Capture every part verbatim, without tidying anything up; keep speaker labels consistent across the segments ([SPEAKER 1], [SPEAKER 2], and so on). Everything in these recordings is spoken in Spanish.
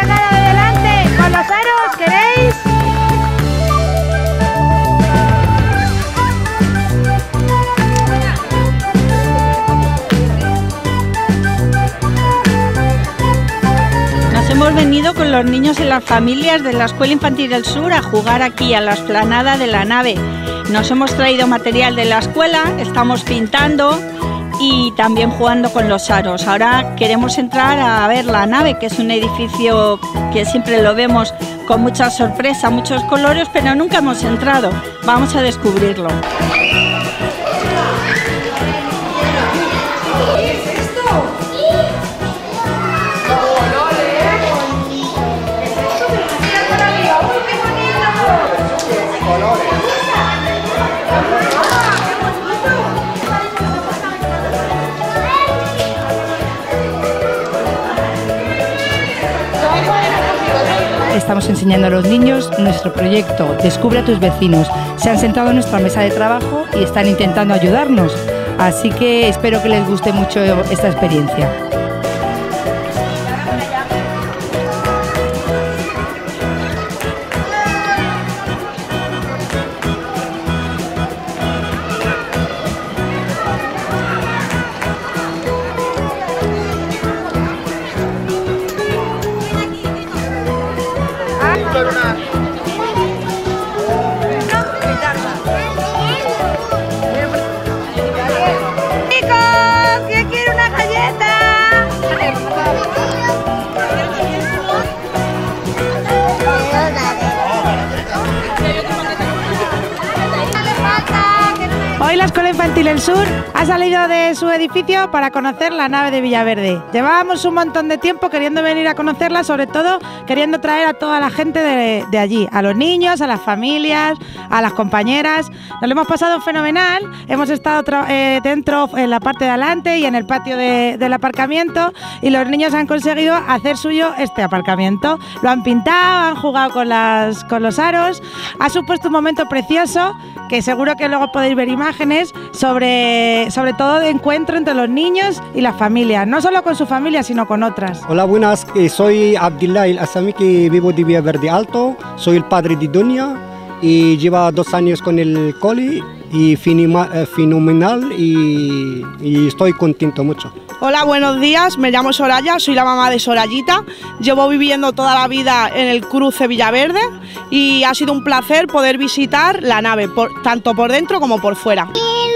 [SPEAKER 1] explanada de delante con los aros, ¿queréis?
[SPEAKER 2] Hemos venido con los niños y las familias de la Escuela Infantil del Sur a jugar aquí a la explanada de la nave. Nos hemos traído material de la escuela, estamos pintando y también jugando con los aros. Ahora queremos entrar a ver la nave, que es un edificio que siempre lo vemos con mucha sorpresa, muchos colores, pero nunca hemos entrado. Vamos a descubrirlo.
[SPEAKER 3] Estamos enseñando a los niños nuestro proyecto Descubre a tus vecinos. Se han sentado en nuestra mesa de trabajo y están intentando ayudarnos. Así que espero que les guste mucho esta experiencia.
[SPEAKER 1] Chicos, ¿quién quiere una galleta?
[SPEAKER 3] Hoy la Escuela Infantil del Sur ha salido de su edificio para conocer la nave de Villaverde. Llevábamos un montón de tiempo queriendo venir a conocerla, sobre todo queriendo traer a toda la gente de, de allí, a los niños, a las familias, a las compañeras. Nos lo hemos pasado fenomenal, hemos estado eh, dentro en la parte de adelante y en el patio de, del aparcamiento, y los niños han conseguido hacer suyo este aparcamiento. Lo han pintado, han jugado con, las, con los aros, ha supuesto un momento precioso que seguro que luego podéis ver imágenes sobre, sobre todo de encuentro entre los niños y las familias, no solo con su familia sino con otras.
[SPEAKER 4] Hola, buenas, soy Abdillah El Asami, que vivo de Villaverde Alto, soy el padre de Dunia y lleva dos años con el cole y fenomenal y, y estoy contento mucho.
[SPEAKER 5] Hola, buenos días, me llamo Soraya, soy la mamá de Sorayita, llevo viviendo toda la vida en el cruce Villaverde y ha sido un placer poder visitar la nave, por, tanto por dentro como por fuera.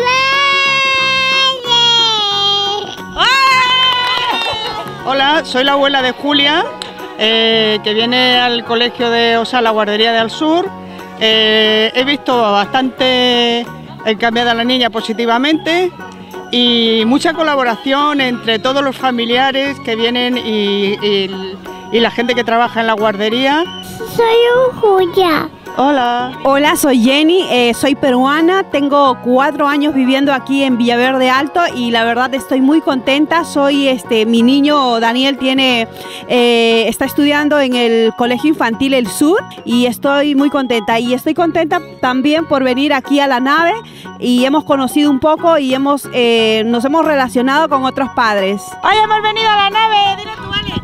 [SPEAKER 6] Hola, soy la abuela de Julia, eh, que viene al colegio de, o sea, la guardería de Al Sur. Eh, he visto bastante el cambio de la niña positivamente y mucha colaboración entre todos los familiares que vienen y, y, y la gente que trabaja en la guardería.
[SPEAKER 7] Soy Julia.
[SPEAKER 6] Hola.
[SPEAKER 8] Hola, soy Jenny, eh, soy peruana, tengo cuatro años viviendo aquí en Villaverde Alto y la verdad estoy muy contenta. Soy este, mi niño Daniel tiene, eh, está estudiando en el Colegio Infantil El Sur y estoy muy contenta. Y estoy contenta también por venir aquí a la nave y hemos conocido un poco y hemos, eh, nos hemos relacionado con otros padres.
[SPEAKER 1] Hoy hemos venido a la nave, dile tú, Alex.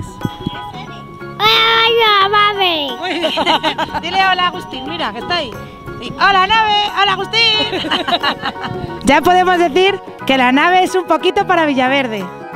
[SPEAKER 7] Hola, mami.
[SPEAKER 1] Muy bien. Dile hola, Agustín, mira, que está ahí. Sí. Hola, nave, hola, Agustín.
[SPEAKER 3] Ya podemos decir que la nave es un poquito para Villaverde.